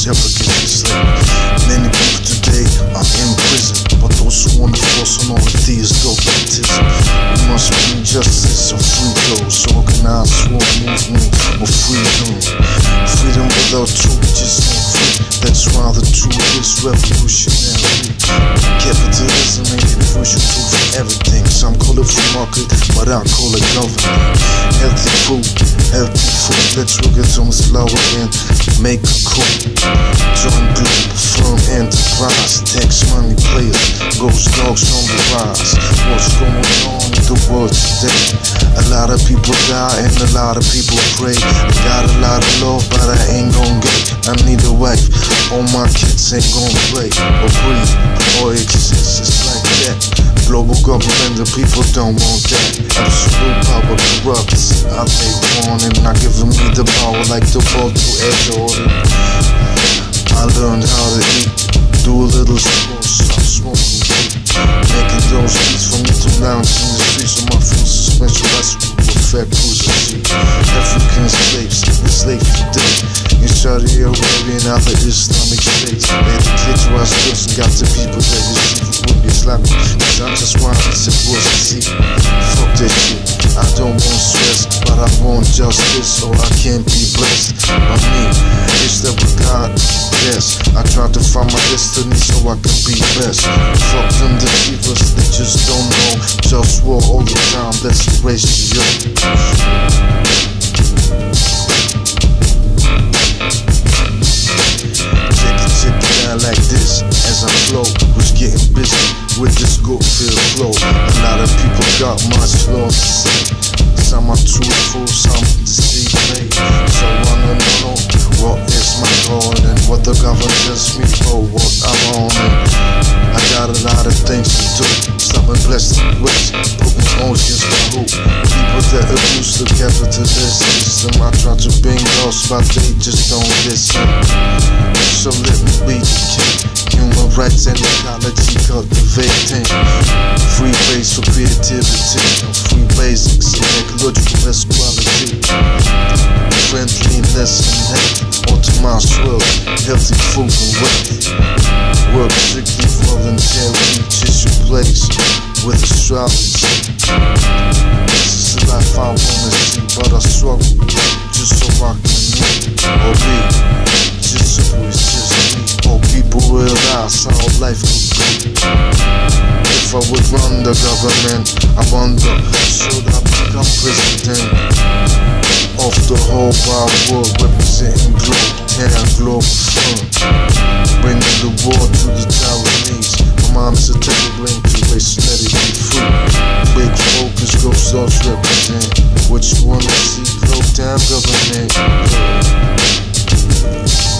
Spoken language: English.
shepherd gets enslaved. Many people today are in prison, but those who want to force on all of these dogmatism. We must bring justice and free those. Organized war movement of freedom. Freedom without truth just ain't free. That's why the truth is revolutionary. Capitalism ain't the crucial truth for everything. Some call it free market, but I call it government. Healthy food. Let's look at Thomas Flower and make a coup. Join Globalfirm enterprise. Tax money players, GhostDogz on the rise. What's going on in the world today? A lot of people die and a lot of people pray. I got a lot of love, but I ain't gon' get. I need a wife. All my kids ain't gon' play or breathe or exist. It's like that. Global government, the people don't want that. Absolute power corrupts. I make one and I give them the power like the ball to Air Jordan. I learned how to eat, do a little sport, stop smoking weed. Making those beats for me to lounge in the streets of my full suspension recipe with fat cruiser seat. African slaves, enslaved today. In Saudi Arabia and other Islamic states. They educate you as girls and got the people that you see with Islamic. Cause I'm just wanting to was to see. Fuck that shit. I don't want stress, but I want justice, or I can't be blessed by me. It's that with God, yes. I try to find my destiny so I can be best. Fuck them deceivers that just don't know. Just war all the time, let's raise you up. Check it out like this as I flow. Who's getting busy with this good feel flow? A lot of people got much love to say. Some are truthful, some deceive me. So I wanna know what is my God and what the government tells me for what I'm on. And I got a lot of things to do. Some are blessed with putting oceans to who? People that abuse the capitalist system. I try to bring those, but they just don't listen. So let me be the king. Human rights and ecology cultivating. Free base for creativity and free basics and ecological equality. Friendliness and hate, optimized world, healthy food and wealth. Work strictly voluntary, just your place with astrology. This is the life I wanna see, but I struggle just so I can live or be. Just so it's just me. Or people realize how life could be. If I would run the government, I wonder, should I become president of the whole wide world, representing Globetown, Globalfirm, bringing the war to the Taiwanese. My mom's a terrible link to race, let it be free. Big focus, GhostDogz represent. What you wanna see, Globetown government.